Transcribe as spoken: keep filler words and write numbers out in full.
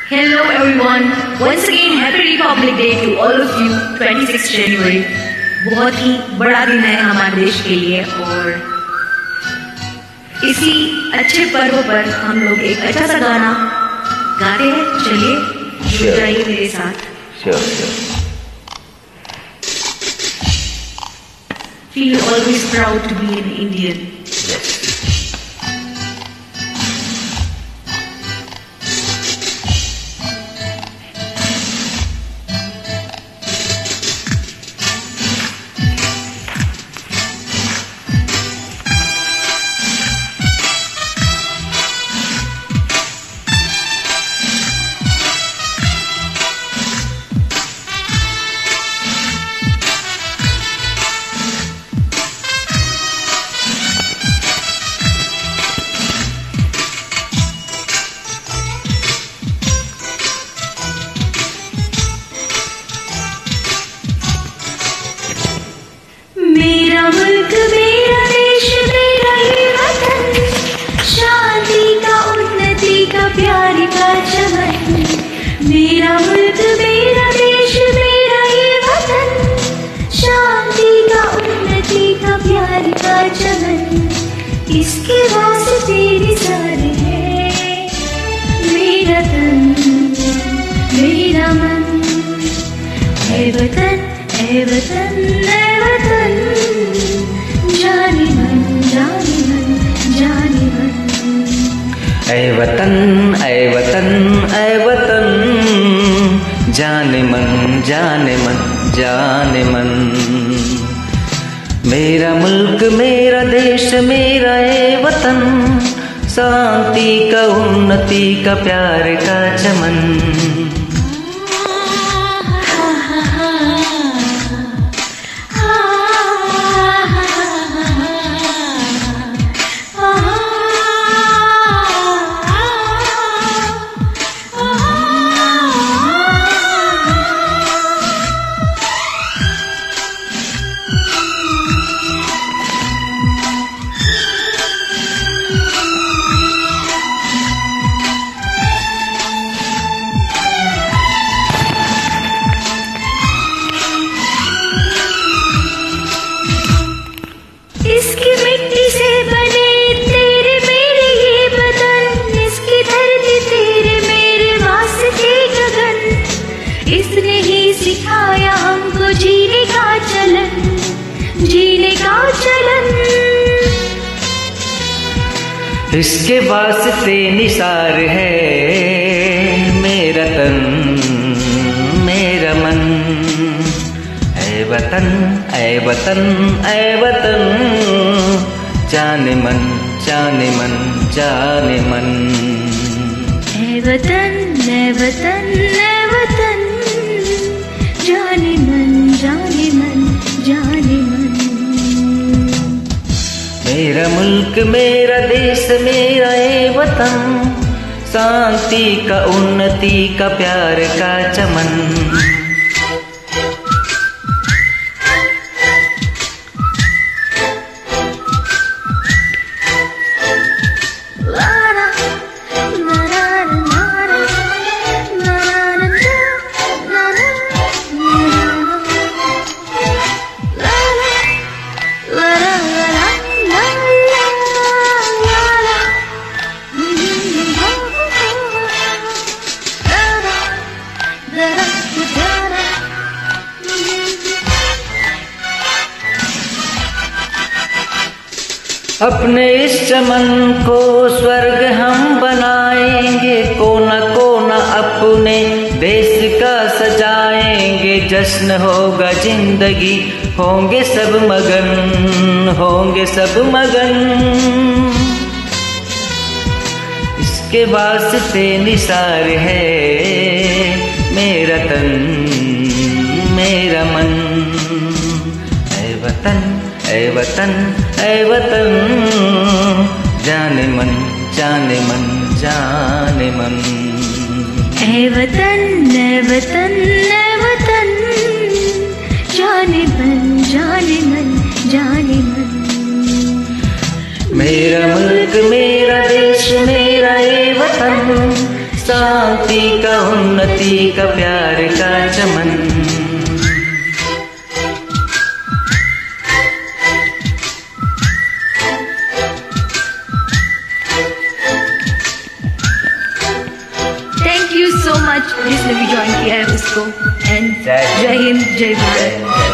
Hello everyone. Once again Happy Republic Day to all of you. twenty-sixth January बहुत ही बड़ा दिन है हमारे देश के लिए और इसी अच्छे पर्व पर हम लोग एक अच्छा सा गाना गाते हैं। चलिए जुड़ जाइए मेरे साथ। Sure, sure. Feel always proud to be an Indian. Yes. मेरा मुल्क मेरा देश मेरा ये वतन, शांति का उन्नति का प्यार का चमन। मेरा मुल्क मेरा देश मेरा ये वतन, शांति का उन्नति का प्यार का चमन। इसके वास्ते निसार है मेरा तन मेरा मन। ऐ वतन ऐ वतन ऐ वतन, जाने मन जाने मन जाने मन। ऐ वतन ऐ वतन ऐ वतन, जाने मन जाने मन जाने मन। मेरा मुल्क मेरा देश मेरा ऐ वतन, शांति का उन्नति का प्यार का चमन। इसकी मिट्टी से बने तेरे मेरे ये बदन, इसकी धरती तेरे मेरे वास्ते गगन। इसने ही सिखाया हमको जीने का चलन जीने का चलन। इसके वास्ते निसार है मेरा तन मेरा मन। ऐ वतन ऐ वतन ऐ वतन, जाने मन जाने मन जाने मन। ऐ वतन ऐ वतन ऐ वतन, जाने मन जाने मन जाने मन। मेरा मुल्क मेरा देश मेरा ऐ वतन, शांति का उन्नति का प्यार का चमन। अपने इस चमन को स्वर्ग हम बनाएंगे, कोना कोना अपने देश का सजाएंगे। जश्न होगा जिंदगी होंगे सब मगन होंगे सब मगन। इसके वास्ते निसार है मेरा तन मेरा मन। ऐ वतन ऐ वतन ऐ वतन, जाने मन जाने मन जाने मन। ऐ वतन ऐ वतन ऐ वतन, जाने मन जाने मन जाने मन। मेरा मुल्क मेरा देश मेरा ये वतन, शांति का उन्नति का प्यार का चमन। थैंक यू सो मच जिसने भी ज्वाइन किया है उसको। एंड जय हिंद, जय भारत।